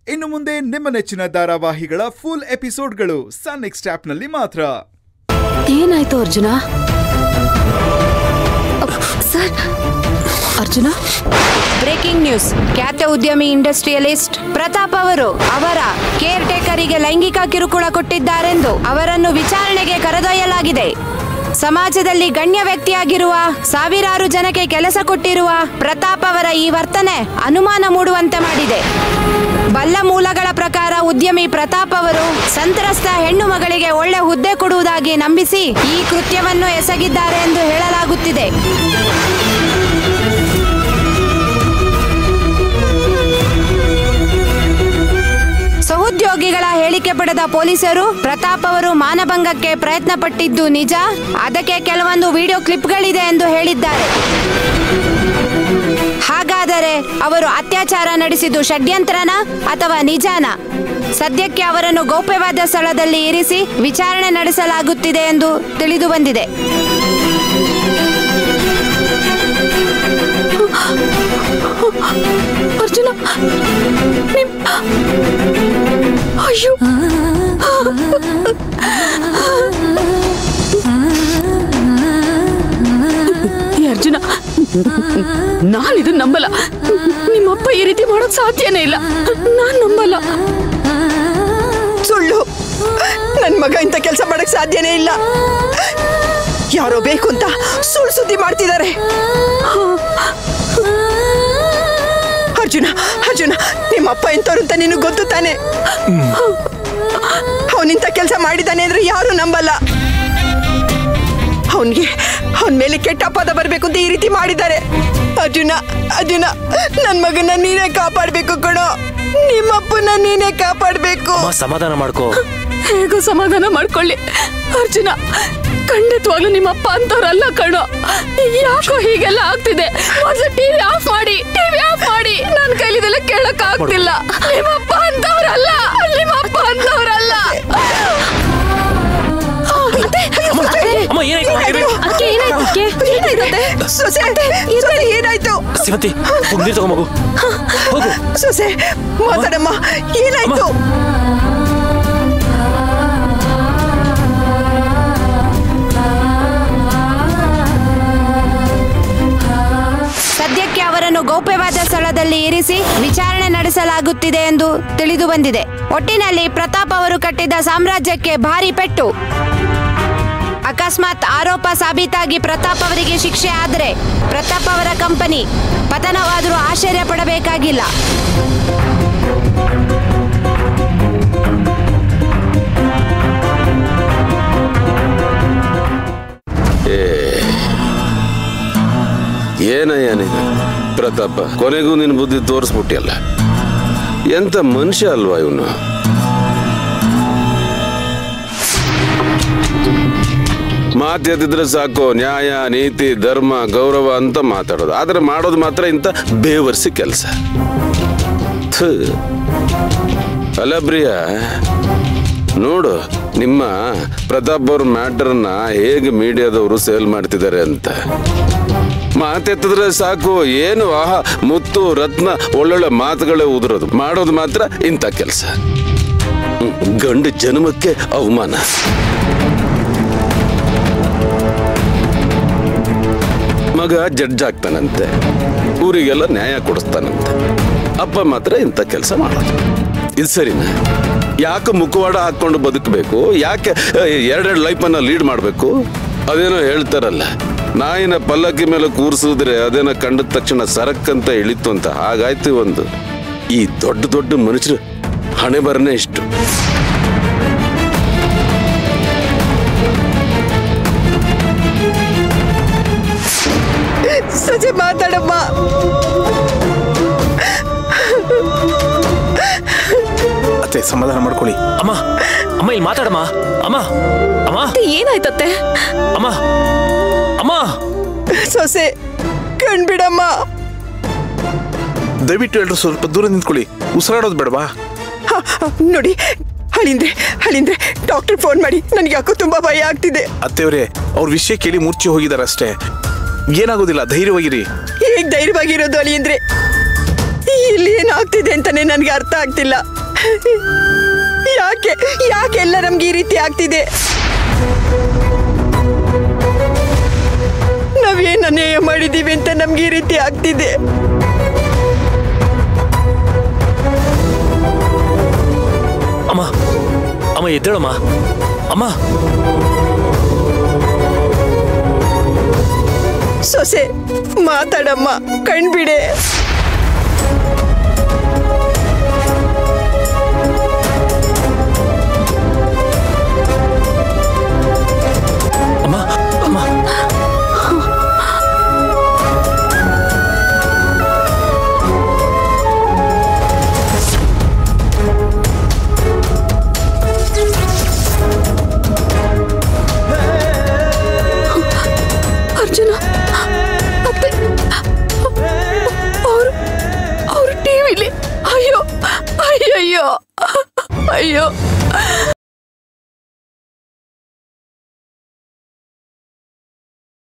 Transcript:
ಇನ್ನು ಮುಂದೆ ನಿಮ್ಮ ನೆಚ್ಚಿನ ಧಾರಾವಾಹಿಗಳ ಫುಲ್ ಎಪಿಸೋಡ್ಗಳು ಸನ್ ನೆಕ್ಸ್ಟ್ ಆಪ್ ನಲ್ಲಿ ಮಾತ್ರ. ಏನಾಯ್ತು Arjuna? Sir Arjuna, breaking news. ಖ್ಯಾತ ಉದ್ಯಮಿ ಇಂಡಸ್ಟ್ರಿಯಲಿಸ್ಟ್ ಪ್ರತಾಪ್ ಅವರು ಅವರ ಕೇರ್ ಟೇಕರಿಗೆ ಲೈಂಗಿಕ ಕಿರುಕುಳ ಕೊಟ್ಟಿದ್ದಾರೆಂದು ಅವರನ್ನು ವಿಚಾರಣೆಗೆ ಕರೆದೊಯ್ಯಲಾಗಿದೆ. ಸಮಾಜದಲ್ಲಿ ಗಣ್ಯ ವ್ಯಕ್ತಿಯಾಗಿರುವ ಸಾವಿರಾರು ಜನಕ್ಕೆ ಕೆಲಸ ಕೊಟ್ಟಿರುವ ಪ್ರತಾಪ್ ಅವರ ಈ ವರ್ತನೆ ಅನುಮಾನ ಮೂಡುವಂತೆ ಮಾಡಿದೆ. ಬಲ್ಲ ಮೂಲಗಳ ಪ್ರಕಾರ ಉದ್ಯಮಿ ಪ್ರತಾಪ್ ಅವರು ಸಂತ್ರಸ್ತ ಹೆಣ್ಣು ಮಗಳಿಗೆ ಒಳ್ಳೆ ಹುದ್ದೆ ಕೊಡುವುದಾಗಿ ನಂಬಿಸಿ ಈ ಕೃತ್ಯವನ್ನು ಎಸಗಿದ್ದಾರೆ ಎಂದು ಹೇಳಲಾಗುತ್ತಿದೆ. ಸಹೋದ್ಯೋಗಿಗಳ ಹೇಳಿಕೆ ಪಡೆದ ಪೊಲೀಸರು ಪ್ರತಾಪ್ ಅವರು ಮಾನಭಂಗಕ್ಕೆ ಪ್ರಯತ್ನ ಪಟ್ಟಿದ್ದು ನಿಜ, ಅದಕ್ಕೆ ಕೆಲವೊಂದು ವಿಡಿಯೋ ಕ್ಲಿಪ್ಗಳಿದೆ ಎಂದು ಹೇಳಿದ್ದಾರೆ. ಹಾಗಾದರೆ ಅವರು ಅತ್ಯಾಚಾರ ನಡೆಸಿದ್ದು ಷಡ್ಯಂತ್ರನ ಅಥವಾ ನಿಜಾನ? ಸದ್ಯಕ್ಕೆ ಅವರನ್ನು ಗೌಪ್ಯವಾದ ಸ್ಥಳದಲ್ಲಿ ಇರಿಸಿ ವಿಚಾರಣೆ ನಡೆಸಲಾಗುತ್ತಿದೆ ಎಂದು ತಿಳಿದು ಬಂದಿದೆ. ಅರ್ಜುನ, ಅಯ್ಯೋ ಅರ್ಜುನ, ನಾನಿದು ನಂಬಲ್ಲ. ನಿಮ್ಮಪ್ಪ ಈ ರೀತಿ ಮಾಡೋಕ್ ಸಾಧ್ಯನೇ ಇಲ್ಲ. ನಾನ್ ನಂಬಲ್ಲ. ಸುಳ್ಳು. ನನ್ ಮಗ ಇಂಥ ಕೆಲಸ ಮಾಡಕ್ ಸಾಧ್ಯನೇ ಇಲ್ಲ. ಯಾರೋ ಬೇಕು ಅಂತ ಸುಳ್ಳು ಸುದ್ದಿ ಮಾಡ್ತಿದ್ದಾರೆ. ಅರ್ಜುನ, ಅರ್ಜುನ, ನಿಮ್ಮಪ್ಪ ಎಂತವ್ರು ಅಂತ ನಿನಗೆ ಗೊತ್ತು ತಾನೆ? ಅವನಿಂತ ಕೆಲಸ ಮಾಡಿದ್ದಾನೆ ಅಂದ್ರೆ ಯಾರು ನಂಬಲ್ಲ. ಅವನ ಮೇಲೆ ಕೆಟ್ಟ ಅಪವಾದ ಬರ್ಬೇಕು ಅಂತ ಈ ರೀತಿ ಮಾಡಿದ್ದಾರೆ. ಅರ್ಜುನ, ಅರ್ಜುನ, ನನ್ ಮಗನ ನೀನೇ ಕಾಪಾಡ್ಬೇಕು ಕಣೋ. ನಿಮ್ಮಪ್ಪನ ನೀನೇ ಕಾಪಾಡ್ಬೇಕು. ಸಮಾಧಾನ ಮಾಡ್ಕೋ. ಹೇಗೋ ಸಮಾಧಾನ ಮಾಡ್ಕೊಳ್ಳಿ ಅರ್ಜುನ. ಖಂಡಿತವಾಗ್ಲೂ ನಿಮ್ಮಪ್ಪ ಅಂತವ್ರಲ್ಲ ಕಣೋ. ಯಾಕೋ ಹೀಗೆಲ್ಲ ಆಗ್ತಿದೆ? ಮೊದಲು ಟಿವಿ ಆಫ್ ಮಾಡಿ, ಟಿವಿ ಆಫ್ ಮಾಡಿ. ನನ್ನ ಕೈಲಿದೆಲ್ಲ ಕೇಳಕ್ ಆಗ್ತಿಲ್ಲ. ನಿಮ್ಮಪ್ಪ ಅಂತವ್ರಲ್ಲ, ನಿಮ್ಮಪ್ಪ ಅಂತವ್ರಲ್ಲ. ಏನಾಯ್ತು? ಶಿವಂತಿ, ನೀರು ತಗೋ ಮಗು. ಸೊಸೆ ಮಾತಾಡಮ್ಮ, ಏನಾಯ್ತು? ಸದ್ಯಕ್ಕೆ ಅವರನ್ನು ಗೌಪ್ಯವಾದ ಸ್ಥಳದಲ್ಲಿ ಇರಿಸಿ ವಿಚಾರಣೆ ನಡೆಸಲಾಗುತ್ತಿದೆ ಎಂದು ತಿಳಿದು ಬಂದಿದೆ. ಒಟ್ಟಿನಲ್ಲಿ ಪ್ರತಾಪ್ ಅವರು ಕಟ್ಟಿದ್ದ ಸಾಮ್ರಾಜ್ಯಕ್ಕೆ ಭಾರಿ ಪೆಟ್ಟು. ಅಕಸ್ಮಾತ್ ಆರೋಪ ಸಾಬೀತಾಗಿ ಪ್ರತಾಪ್ ಅವರಿಗೆ ಶಿಕ್ಷೆ ಆದರೆ ಪ್ರತಾಪ್ ಅವರ ಕಂಪನಿ ಪತನವಾದರೂ ಆಶ್ಚರ್ಯ ಪಡಬೇಕಾಗಿಲ್ಲ. ಏನಯ್ಯ ನೀನು ಪ್ರತಾಪ, ಕೊನೆಗೂ ನಿನ್ ಬುದ್ಧಿ ತೋರಿಸ್ಬಿಟ್ಟಿಯಲ್ಲ. ಎಂತ ಮನುಷ್ಯ ಅಲ್ವಾ ಇವನು? ಮಾತೆತ್ತಿದ್ರೆ ಸಾಕು, ನ್ಯಾಯ, ನೀತಿ, ಧರ್ಮ, ಗೌರವ ಅಂತ ಮಾತಾಡೋದು. ಆದ್ರೆ ಮಾಡೋದು ಮಾತ್ರ ಇಂಥ ಬೇವರ್ಸಿ ಕೆಲಸ. ಅಲ್ಲ ಪ್ರಿಯ, ನೋಡು ನಿಮ್ಮ ಪ್ರತಾಪ್ ಅವ್ರ ಮ್ಯಾಟರ್ನ ಹೇಗೆ ಮೀಡಿಯಾದವರು ಸೇಲ್ ಮಾಡ್ತಿದ್ದಾರೆ ಅಂತ. ಮಾತೆತ್ತಿದ್ರೆ ಸಾಕು, ಏನು ಆಹಾ ಮುತ್ತು ರತ್ನ ಒಳ್ಳೊಳ್ಳೆ ಮಾತುಗಳೇ ಉದುರೋದು. ಮಾಡೋದು ಮಾತ್ರ ಇಂಥ ಕೆಲಸ. ಗಂಡು ಜನ್ಮಕ್ಕೆ ಅವಮಾನ. ಮಗ ಜಡ್ಜ್ ಆಗ್ತಾನಂತೆ, ಊರಿಗೆಲ್ಲ ನ್ಯಾಯ ಕೊಡಿಸ್ತಾನಂತೆ. ಅಪ್ಪ ಮಾತ್ರ ಇಂಥ ಕೆಲಸ ಮಾಡೋದು. ಇದು ಸರಿನಾ? ಯಾಕೆ ಮುಖವಾಡ ಹಾಕೊಂಡು ಬದುಕಬೇಕು? ಯಾಕೆ ಎರಡೆರಡು ಲೈಫನ್ನ ಲೀಡ್ ಮಾಡಬೇಕು? ಅದೇನೋ ಹೇಳ್ತಾರಲ್ಲ, ನಾಯಿನ ಪಲ್ಲಕ್ಕಿ ಮೇಲೆ ಕೂರಿಸಿದ್ರೆ ಅದೇನೋ ಕಂಡ ತಕ್ಷಣ ಸರಕ್ಕಂತ ಇಳಿತು ಅಂತ. ಹಾಗಾಯ್ತು ಒಂದು. ಈ ದೊಡ್ಡ ದೊಡ್ಡ ಮನುಷ್ಯರು ಹಣೆ ಬರನೇ ಇಷ್ಟು. ಸಜೆ ಮಾತಾಡಮ್ಮ. ಅತ್ತೆ, ಸಮಾಧಾನ ಮಾಡ್ಕೊಳ್ಳಿ. ಅಮ್ಮ, ಅಮ್ಮ ಇಲ್ಲಿ ಮಾತಾಡಮ್ಮ. ಅಮ್ಮ, ಅಮ್ಮ, ಏನಾಯ್ತತ್ತೆ? ಅಮ್ಮ, ಅಮ್ಮ. ಸೊಸೆ ಕಣ್ಬಿಡಮ್ಮ. ದಯವಿಟ್ಟು ಎಲ್ಲರೂ ಸ್ವಲ್ಪ ದೂರ ನಿಂತ್ಕೊಳ್ಳಿ. ಉಸಿರಾಡೋದು ಬೇಡವಾ? ನೋಡಿ, ಹಳಿಂದ್ರೆ ಡಾಕ್ಟರ್ ಫೋನ್ ಮಾಡಿ. ನನಗೆ ಯಾಕೋ ತುಂಬಾ ಭಯ ಆಗ್ತಿದೆ. ಅತ್ತೆಯವರೇ, ಅವ್ರ ವಿಷಯ ಕೇಳಿ ಮೂರ್ಛೆ ಹೋಗಿದಾರ ಅಷ್ಟೇ. ಏನಾಗೋದಿಲ್ಲ, ಧೈರ್ಯವಾಗಿರಿ. ಹೇಗ್ ಧೈರ್ಯವಾಗಿರೋದು ಅಳಿಯಂದ್ರೆ? ಈ ಇಲ್ಲಿ ಏನಾಗ್ತಿದೆ ಅಂತಾನೆ ನನಗೆ ಅರ್ಥ ಆಗ್ತಿಲ್ಲ. ಯಾಕೆಲ್ಲ ನಮ್ಗೆ ಈ ರೀತಿ ಆಗ್ತಿದೆ? ನಾವೇನ್ ಅನ್ಯಾಯ ಮಾಡಿದೀವಿ ಅಂತ ನಮ್ಗೆ ಈ ರೀತಿ ಆಗ್ತಿದೆ? ಅಮ್ಮ ಅಮ್ಮ ಎದ್ದೇಳಮ್ಮ ಅಮ್ಮ. ಸೊಸೆ ಮಾತಾಡಮ್ಮ, ಕಣ್ಬಿಡೆ. ಅಮ್ಮ ಅಮ್ಮ ಅರ್ಜುನ ಅತ್ತೆ ಅವರು ಟಿವಿಲಿ. ಅಯ್ಯೋ ಅಯ್ಯಯ್ಯೋ ಅಯ್ಯೋ.